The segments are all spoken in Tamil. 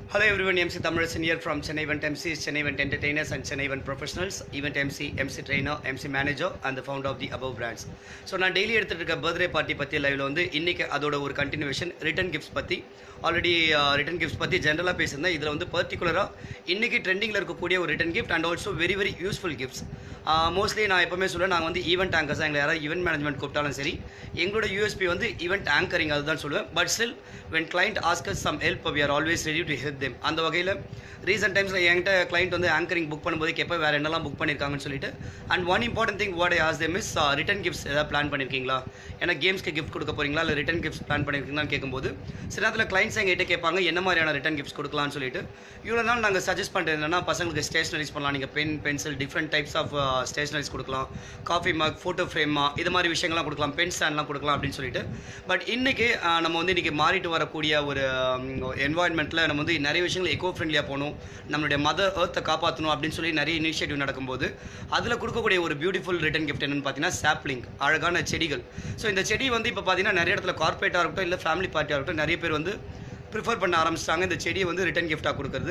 Hello everyone, Zee Tamil here from Chennai Event Emcees, Chennai Event Entertainers and Chennai Event Professionals, Event MC, MC Trainer, MC Manager and the founder of the above brands. So நான் டெய்லி எடுத்துட்டு இருக்க பர்த்டே பார்ட்டி பத்தி லைவ்ல வந்து இன்னைக்கு அதோட ஒரு கண்டினியூவேஷன் ரிட்டர்ன் கிஃப்ட்ஸ் பத்தி ஆல்ரெடி ரிட்டர்ன் கிஃப்ட்ஸ் பத்தி ஜெனரலா பேசியிருந்தேன். இதுல வந்து பர்టిక్యులரா இன்னைக்கு ட்ரெண்டிங்ல இருக்கக்கூடிய ஒரு return gift and also very useful gifts. Mostly நான் எப்பவுமே சொல்லுவேன், நாங்கள் வந்து ஈவெண்ட் ஆங்கர்ஸ் எங்களை யாராவது ஈவெண்ட் மேனேஜ்மெண்ட் கூப்பிட்டாலும் சரி, எங்களோட யூஎஸ்பி வந்து ஈவெண்ட் ஆங்கரிங் அதுதான் சொல்லுவேன். But still when client asks us some help, we are always ready to help them. அந்த வகையில் ரீசெண்ட் டைம்ஸில் என்கிட்ட கிளைண்ட் வந்து ஆங்கரிங் புக் பண்ணும்போது கேட்ப வேறு என்னெல்லாம் புக் பண்ணியிருக்காங்கன்னு சொல்லிட்டு. And one important thing what I ask them is return gifts ஏதாவது பிளான் பண்ணியிருக்கீங்களா, ஏன்னா கேம்ஸ்க்கு கிஃப்ட் கொடுக்க போறீங்களா இல்லை ரிட்டர்ன் கிஃப்ட்ஸ் பிளான் பண்ணியிருக்கீங்களான்னு கேட்கும்போது சில நேரத்தில் கிளைண்ட்ஸ் எங்கிட்ட கேட்பாங்க என்ன மாதிரியான ரிட்டர்ன் கிஃப்ட்ஸ் கொடுக்கலாம்னு சொல்லிட்டு. இவ்வளோ நாள் நாங்கள் சஜஸ்ட் பண்ணுறது என்னன்னா, பசங்களுக்கு ஸ்டேஷனரிஸ் பண்ணலாம், நீங்கள் pen pencil different types of stationeries கொடுக்கலாம், காஃபி மக், ஃபோட்டோ ஃப்ரேமா, இது மாதிரி விஷயங்கள்லாம் கொடுக்கலாம், பென் ஸ்டாண்ட்லாம் கொடுக்கலாம் அப்படின்னு சொல்லிட்டு. பட் இன்னைக்கு நம்ம வந்து இன்னைக்கு மாறிட்டு வரக்கூடிய ஒரு என்வாயன்மெண்ட்டில் நம்ம வந்து நிறைய விஷயங்கள் எக்கோ ஃப்ரெண்ட்லியாக போகணும், நம்மளுடைய மதர் எர்த்தை காப்பாற்றணும் அப்படின்னு சொல்லி நிறைய இனிஷியேட்டிவ் நடக்கும்போது அதில் கொடுக்கக்கூடிய ஒரு பியூட்டிஃபுல் ரிட்டர்ன் கிஃப்ட் என்னன்னு பார்த்தீங்கன்னா சாப்ளிங், அழகான செடிகள். ஸோ இந்த செடி வந்து இப்போ பார்த்தீங்கன்னா நிறைய இடத்துல கார்பரேட்டாக இருக்கட்டும் இல்லை ஃபேமிலி பார்ட்டியாக இருக்கட்டும் நிறைய பேர் வந்து ப்ரிஃபர் பண்ண ஆரம்பிச்சிட்டாங்க இந்த செடியை வந்து ரிட்டர்ன் கிஃப்டாக கொடுக்குறது.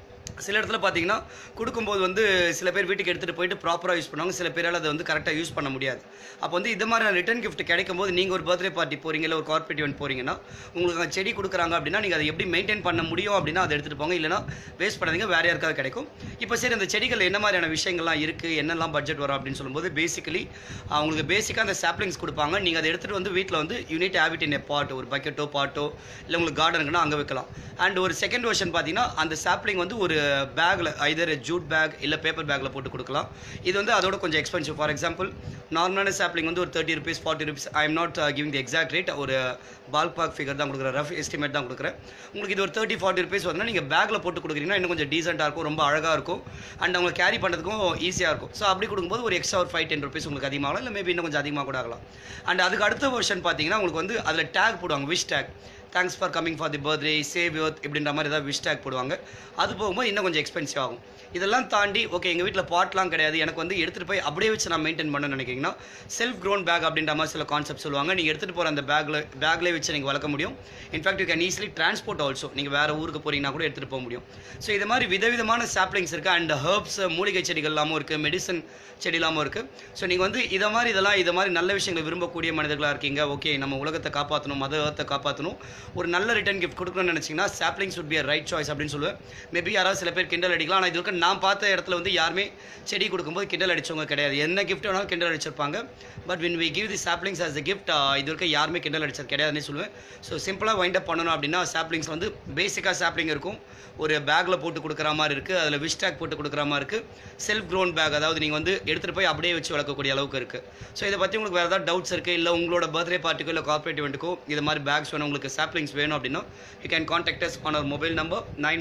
சில இடத்துல பார்த்தீங்கன்னா கொடுக்கும்போது வந்து சில பேர் வீட்டுக்கு எடுத்துகிட்டு போயிட்டு ப்ராப்பராக யூஸ் பண்ணுவாங்க, சில பேரால் அதை வந்து கரெக்டாக யூஸ் பண்ண முடியாது. அப்போ வந்து இது மாதிரி ரிட்டர்ன் கிஃப்ட் கிடைக்கும் போது நீங்கள் ஒரு பர்த்டே பார்ட்டி போகிறீங்க இல்லை ஒரு கார்பரேட் இவெண்ட் போகிறீங்கன்னா உங்களுக்கு அந்த செடி கொடுக்குறாங்க அப்படின்னா நீங்கள் அதை எப்படி மெயின்டைன் பண்ண முடியும் அப்படின்னா அதை எடுத்துகிட்டு போங்க, இல்லைனா வேஸ்ட் பண்ணாதீங்க, வேறு யாருக்காவது கிடைக்கும். இப்போ சரி அந்த செடிகள் என்ன மாதிரியான விஷயங்கள்லாம் இருக்குது, என்னெல்லாம் பட்ஜெட் வரும் அப்படின்னு சொல்லும்போது பேசிக்கலி அவங்களுக்கு பேசிக்காக அந்த சாப்ளிங்ஸ் கொடுப்பாங்க. நீங்கள் அதை எடுத்துகிட்டு வந்து வீட்டில் வந்து யூனிட் ஹேபிட் இன் எ பாட், ஒரு பக்கெட்டோ பாட்டோ இல்லை உங்களுக்கு கார்டனுக்குன்னா அங்கே வைக்கலாம். அண்ட் ஒரு செகண்ட் வெர்ஷன் பார்த்தீங்கன்னா அந்த சாப்ளிங் வந்து ஒரு பேக்கில் ஐதர் ஜூட் பேக் இல்லை பேப்பர் பேக்கில் போட்டு கொடுக்கலாம். இது வந்து அதோட கொஞ்சம் எக்ஸ்பென்சிவ். ஃபார் எக்ஸாம்பிள் நார்மலான சாப்ளிங் வந்து ஒரு 30 rupees 40 rupees, I am not giving the exact rate, ஒரு பால் பாக் ஃபிகர் தான் கொடுக்குறேன், ரஃப் எஸ்டிமேட் தான் கொடுக்குறேன். உங்களுக்கு இது ஒரு 30-40 rupees வந்து நீங்கள் பேக்கில் போட்டு கொடுக்குறீங்கன்னா இன்னும் கொஞ்சம் டீசெண்டாக இருக்கும், ரொம்ப அழகாக இருக்கும் அண்ட் அவங்க கேரி பண்ணுறதுக்கும் ஈஸியாக இருக்கும். ஸோ அப்படி கொடுக்கும்போது ஒரு எக்ஸ்ட்ரா ஒரு 5-10 rupees உங்களுக்கு அதிகமாகலாம், இல்லை மேபி இன்னும் கொஞ்சம் அதிகமாக கூட ஆகலாம். அண்ட் அதுக்கு அடுத்த வெர்ஷன் பார்த்தீங்கன்னா உங்களுக்கு வந்து அதில் டேக் போடுவாங்க, wish tag, thanks for coming for the birthday, save youth இப்படின்ற மாதிரி ஏதாவது விஷ் டேக் போடுவாங்க. அது போகும்போது இன்னும் கொஞ்சம் எக்ஸ்பென்சிவ் ஆகும். இதெல்லாம் தாண்டி ஓகே எங்கள் வீட்டில் பாட்லாம் கிடையாது, எனக்கு வந்து எடுத்துகிட்டு போய் அப்படியே வச்சு நான் மெயின்டைன் பண்ணணும்னு நினைக்கிறீங்கன்னா செல்ஃப் க்ரோன் பேக் அப்படின்ற மாதிரி சில கான்செப்ட் சொல்லுவாங்க. நீங்கள் எடுத்துகிட்டு போகிற அந்த பேக்லேயே வச்சு நீங்கள் வளர்க்க முடியும். In fact you can easily transport also, நீங்கள் வேறு ஊருக்கு போகிறீங்கன்னா கூட எடுத்துகிட்டு போக முடியும். ஸோ இது மாதிரி விதவிதமான சாப்ளிங்ஸ் இருக்குது. அண்ட் ஹர்ப்ஸ், மூலிகை செடிகள் இல்லாமல் இருக்குது, மெடிசன் செடி இல்லாமல் இருக்குது. ஸோ நீங்கள் வந்து இதை மாதிரி நல்ல விஷயங்களை விரும்பக்கூடிய மனிதர்களாக இருக்கீங்க, ஓகே நம்ம உலகத்தை காப்பாற்றணும், மத ஏர்த்தை காப்பாற்றணும், ஒரு நல்ல ரிட்டர்ன் கிஃப்ட் கொடுக்கணும்னு நினச்சிங்கன்னா saplings would be a right choice அப்படின்னு சொல்லுவேன். மேபி யாராவது சில பேர் கிண்டல் அடிக்கலாம், ஆனால் இது வரைக்கும் நான் பார்த்த இடத்துல வந்து யாருமே செடி கொடுக்கும்போது கிண்டல் அடிச்சவங்க கிடையாது. என்ன கிஃப்ட் வேணாலும் கிண்டல் அடிச்சிருப்பாங்க. But when we give the saplings as a gift, இது வரைக்கும் யாருமே கிண்டல் அடிச்சது கிடையாதுன்னு சொல்லுவேன். ஸோ சிம்பிளாக வைண்ட் அப் பண்ணணும் அப்படின்னா சாப்ளிங்ஸ் வந்து பேசிக்காக சாப்ளிங் இருக்கும், ஒரு பேக்கில் போட்டு கொடுக்குற மாதிரி இருக்குது, அதில் விஷ் டேக் போட்டு கொடுக்குற மாதிரி இருக்குது, செல்ஃப் க்ரோன் பேக், அதாவது நீங்கள் வந்து எடுத்துகிட்டு போய் அப்படியே வச்சு வளர்க்கக்கூடிய அளவுக்கு இருக்குது. ஸோ இதை பற்றி உங்களுக்கு வேறு ஏதாவது டவுட்ஸ் இருக்குது, இல்லை உங்களோட பர்த்டே பார்ட்டிக்கோ இல்லை கார்பரேட் இவெண்ட்டுக்கோ இது மாதிரி பேக்ஸ் வேணும், உங்களுக்கு சாப்ளிங்ஸ் வேணும் அப்படின்னா you can contact us on our mobile number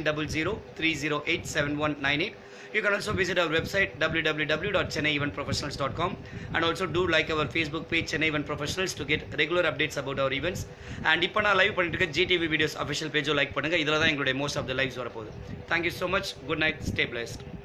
9003087198. You can also visit our website www.chennaieventprofessionals.com and also do like our Facebook page Chennai Event Professionals to get regular updates about our events. And இப்போ நான் லைவ் பண்ணிட்டு இருக்க Zee TV videos official page like பண்ணுங்க, இதில் தான் எங்களுடைய most of the lives வரப்போகுது. Thank you so much, good night, stay blessed.